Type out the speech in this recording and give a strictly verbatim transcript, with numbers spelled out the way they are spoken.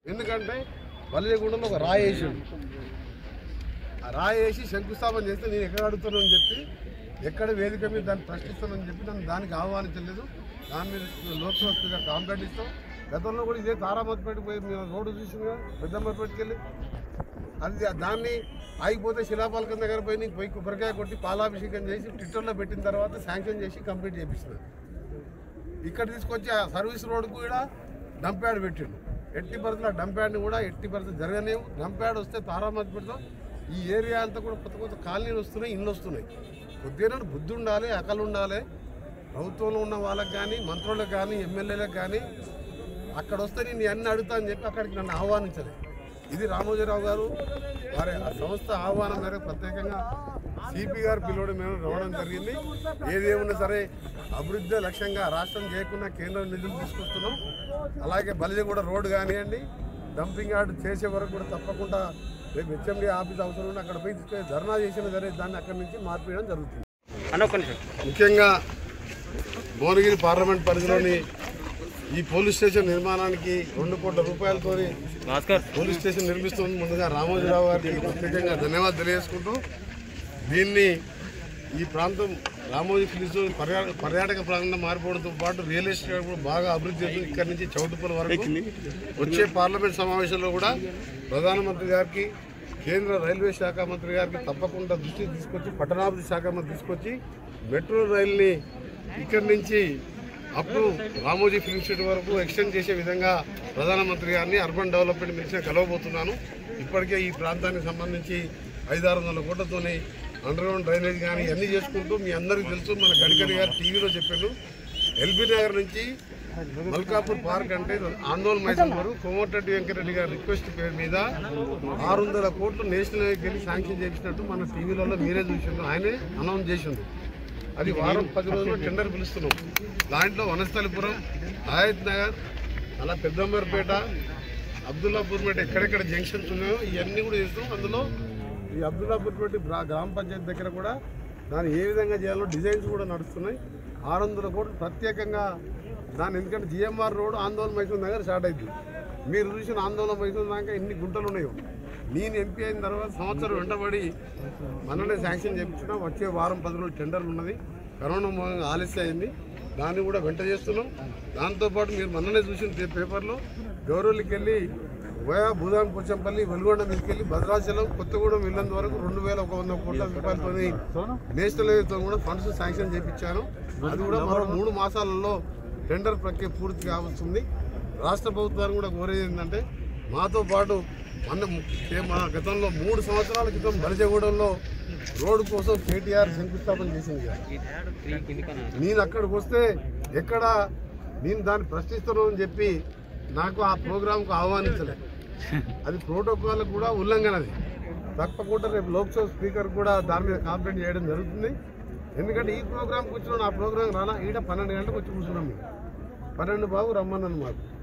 ఎందుకంటే వల్లిగూడలో ఒక రాయి వేసాడు. ఆ రాయి వేసి శంకుస్థాపన చేస్తే నేను ఎక్కడ అడుగుతానని చెప్పి ఎక్కడ వేదిక మీద దాన్ని ప్రశ్నిస్తానని చెప్పి నన్ను దానికి ఆహ్వానించలేదు. దాని మీద లోక్సభ స్పీకర్ కాంప్లైంట్ ఇస్తాం. గతంలో కూడా ఇదే తారామతిపేట పోయి మీరు రోడ్డు చూసిందిగా పెద్దమ్మపేటకి వెళ్ళి అది దాన్ని ఆగిపోతే శిలాపాలకం దగ్గర పోయి నీకు పోయి కొబ్బరికాయ కొట్టి పాలాభిషేకం చేసి ట్విట్టర్లో పెట్టిన తర్వాత శాంక్షన్ చేసి కంప్లీట్ చేపిస్తున్నారు. ఇక్కడ తీసుకొచ్చి ఆ సర్వీస్ రోడ్డుకు కూడా డంప్యాడ్ పెట్టిండు. ఎట్టి పరిస్థితులు ఆ డంప్యాడ్ని కూడా ఎట్టి పరిస్థితులు జరగలేవు. డంప్యాడ్ వస్తే తారామతిపేటలో ఈ ఏరియా అంతా కూడా కొత్త కొత్త కాలనీలు వస్తున్నాయి, ఇళ్ళు వస్తున్నాయి. కొద్దిగా బుద్ధి ఉండాలి, అకలు ఉండాలి. ప్రభుత్వంలో ఉన్న వాళ్ళకి కానీ మంత్రులకు కానీ ఎమ్మెల్యేలకు కానీ అక్కడ వస్తే నేను అన్ని అడుగుతా అని చెప్పి అక్కడికి నన్ను ఆహ్వానించలేదు. ఇది రామోజీరావు గారు వారి ఆ సంస్థ ఆహ్వానం మేరకు ప్రత్యేకంగా సిపి గారు పిలువడం మేము రావడం జరిగింది. ఏదేమున్నా సరే అభివృద్ధి లక్ష్యంగా రాష్ట్రం చేయకుండా కేంద్రం నిధులు తీసుకొస్తున్నాం. అలాగే బలిజగూడ రోడ్డు కానివ్వండి, డంపింగ్ యార్డ్ చేసే వరకు కూడా తప్పకుండా రేపు హెచ్ఎండి ఆఫీస్ అవసరం ఉంటే అక్కడ పోయి తీసుకొని ధర్నా చేసిన సరే దాన్ని అక్కడి నుంచి మార్పియడం జరుగుతుంది. ముఖ్యంగా భువనగిరి పార్లమెంట్ పరిధిలోని ఈ పోలీస్ స్టేషన్ నిర్మాణానికి రెండు కోట్ల రూపాయలతో పోలీస్ స్టేషన్ నిర్మిస్తుంది. ముందుగా రామోజీరావు గారికి ప్రత్యేకంగా ధన్యవాదాలు తెలియజేసుకుంటూ దీన్ని ఈ ప్రాంతం రామోజీ ఫిలిమ్స్ పర్యాటక పర్యాటక ప్రాంతం మారిపోవడంతో పాటు రియల్ ఎస్టేట్ కూడా బాగా అభివృద్ధి చేస్తుంది. ఇక్కడి నుంచి చౌటుపల్లి వరకు వచ్చే పార్లమెంట్ సమావేశంలో కూడా ప్రధానమంత్రి గారికి కేంద్ర రైల్వే శాఖ మంత్రి గారికి తప్పకుండా దృష్టికి తీసుకొచ్చి పట్టణాభివృద్ధి శాఖ మంత్రి తీసుకొచ్చి మెట్రో రైల్ని ఇక్కడి నుంచి up to Ramoji film city వరకు ఎక్స్టెండ్ చేసే విధంగా ప్రధానమంత్రి గారిని అర్బన్ డెవలప్మెంట్ మినిస్టర్ కలవబోతున్నాను. ఇప్పటికే ఈ ప్రాంతానికి సంబంధించి ఐదారు వందల కోట్లతోని అండర్ గ్రౌండ్ డ్రైనేజ్ కానీ ఇవన్నీ చేసుకుంటూ మీ అందరికీ తెలుసు, మన గడ్కరీ గారు టీవీలో చెప్పారు. ఎల్బీ నగర్ నుంచి మల్కాపూర్ పార్క్ అంటే ఆందోళన మైసూర్ వరకు కోమటిరెడ్డి వెంకటరెడ్డి గారి రిక్వెస్ట్ పేరు మీద ఆరు వందల కోట్లు నేషనల్ హైవేకి వెళ్ళి శాంక్షన్ చేసినట్టు మన టీవీలలో మీరే చూసిండ్రు, ఆయనే అనౌన్స్ చేసిండ్రు. అది వారం పది రోజుల్లో టెండర్ పిలుస్తున్నాం. దాంట్లో వనస్థలిపురం, ఆయత్ నగర్, అలా పెద్దమ్మర్పేట, అబ్దుల్లాపూర్ పేట ఎక్కడెక్కడ జంక్షన్స్ ఉన్నాయో ఇవన్నీ కూడా చేస్తాం. అందులో ఈ అబ్దుల్లాపూర్ పేట గ్రామ పంచాయతీ దగ్గర కూడా దాన్ని ఏ విధంగా చేయాలో డిజైన్స్ కూడా నడుస్తున్నాయి. ఆరు వందల కోట్లు ప్రత్యేకంగా దాన్ని, ఎందుకంటే జిఎంఆర్ రోడ్ ఆందోళన మైసూర్ నగర్ స్టార్ట్ అవుతుంది. మీరు చూసిన ఆందోళన మైసూర్ దాకా ఎన్ని గుంటలు ఉన్నాయో నేను ఎంపీ అయిన తర్వాత సంవత్సరం వెంటబడి మననే శాంక్షన్ చేయించినా వచ్చే వారం పది రోజులు టెండర్లు ఉన్నది. కరోనా మూలంగా ఆలస్యం అయింది, దాన్ని కూడా వెంట చేస్తున్నాం. దాంతోపాటు మీరు మననే చూసిన పేపర్లో గౌరవులకి వెళ్ళి వయా భూదాం పోచంపల్లి వెలుగొండ మీదకెళ్ళి భద్రాచలం కొత్తగూడెం వెళ్ళేంత వరకు రెండు వేల ఒక వంద కోట్ల రూపాయలతో నేషనల్ హైవేతో కూడా ఫండ్స్ శాంక్షన్ చేయించాను. అది కూడా మరో మూడు మాసాలలో టెండర్ ప్రక్రియ పూర్తి కావస్తుంది. రాష్ట్ర ప్రభుత్వాన్ని కూడా కోరేది ఏంటంటే మాతో పాటు మన మన గతంలో మూడు సంవత్సరాల క్రితం బలిజగూడెంలో రోడ్డు కోసం కేటీఆర్ శంకుస్థాపన చేసింది. నేను అక్కడికి వస్తే ఎక్కడ నేను దాన్ని ప్రశ్నిస్తున్నాను అని చెప్పి నాకు ఆ ప్రోగ్రాంకు ఆహ్వానించలేదు. అది ప్రోటోకాల్ కూడా ఉల్లంఘనది. తప్పకుండా రేపు లోక్సభ స్పీకర్ కూడా దాని మీద కాంప్లైంట్ చేయడం జరుగుతుంది. ఎందుకంటే ఈ ప్రోగ్రాంకి వచ్చిన ఆ ప్రోగ్రాం రాలా, ఈడ పన్నెండు గంటలకు వచ్చి కూర్చున్నాం. మేము పన్నెండు బాబు రమ్మన్నాను మాకు